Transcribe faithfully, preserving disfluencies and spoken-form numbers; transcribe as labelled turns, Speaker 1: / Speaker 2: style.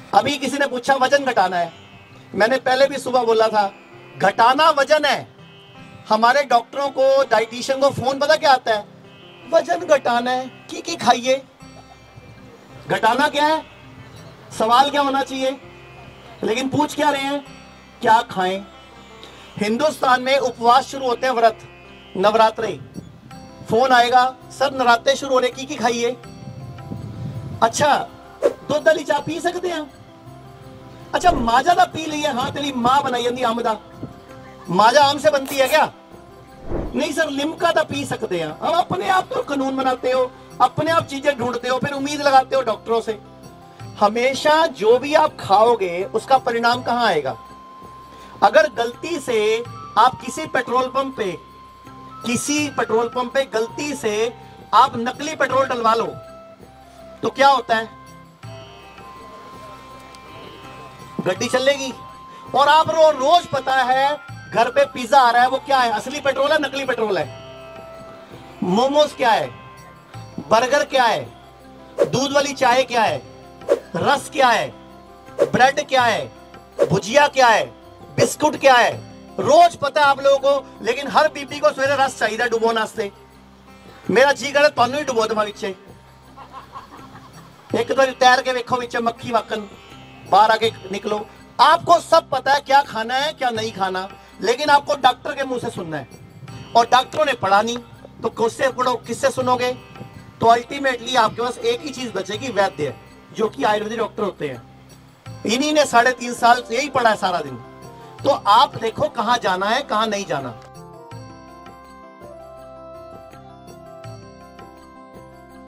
Speaker 1: अभी किसी ने पूछा वजन घटाना है, मैंने पहले भी सुबह बोला था घटाना वजन है। हमारे डॉक्टरों को, डाइटिशियन को फोन पता क्या आता है, वजन घटाना है, की की खाइए। घटाना क्या है, सवाल क्या होना चाहिए, लेकिन पूछ क्या रहे हैं, क्या खाएं। हिंदुस्तान में उपवास शुरू होते हैं, व्रत, नवरात्रे, फोन आएगा सर नवरात्रे शुरू हो रहे, की की खाइए। अच्छा दुध वाली चाह पी सकते हैं, अच्छा माजा दा पी लीए, हाँ तेरी मां बनाई जाती आम दा, माजा आम से बनती है क्या, नहीं सर लिमका दा पी सकते हैं। अब अपने आप तो कानून बनाते हो, अपने आप चीजें ढूंढते हो, फिर उम्मीद लगाते हो डॉक्टरों से। हमेशा जो भी आप खाओगे उसका परिणाम कहां आएगा। अगर गलती से आप किसी पेट्रोल पंप पे किसी पेट्रोल पंप पे गलती से आप नकली पेट्रोल डलवा लो तो क्या होता है, गड्डी चलेगी। और आप रो, रोज पता है घर पे पिज्जा आ रहा है, वो क्या है, असली पेट्रोल है नकली पेट्रोल है। मोमोज क्या है, बर्गर क्या है, दूध वाली चाय क्या है, रस क्या है, ब्रेड क्या है, भुजिया क्या है, बिस्कुट क्या है, रोज पता है आप लोगों को। लेकिन हर बीबी को सवेरे रस चाहिए डुबो नाश्ते। मेरा जी करे तुहानू ही डुबो देवां विच, एक बार तैर के देखो विच मक्खी वाकन बाहर आके निकलो। आपको सब पता है क्या खाना है क्या नहीं खाना, लेकिन आपको डॉक्टर के मुंह से सुनना है, और डॉक्टरों ने पढ़ा नहीं तो किससे पढ़ो, किससे सुनोगे। तो अल्टीमेटली आपके पास एक ही चीज बचेगी, वैद्य, जो कि आयुर्वेदिक डॉक्टर होते हैं। इन्हीं ने साढ़े तीन साल यही पढ़ा है सारा दिन। तो आप देखो कहां जाना है कहां नहीं जाना।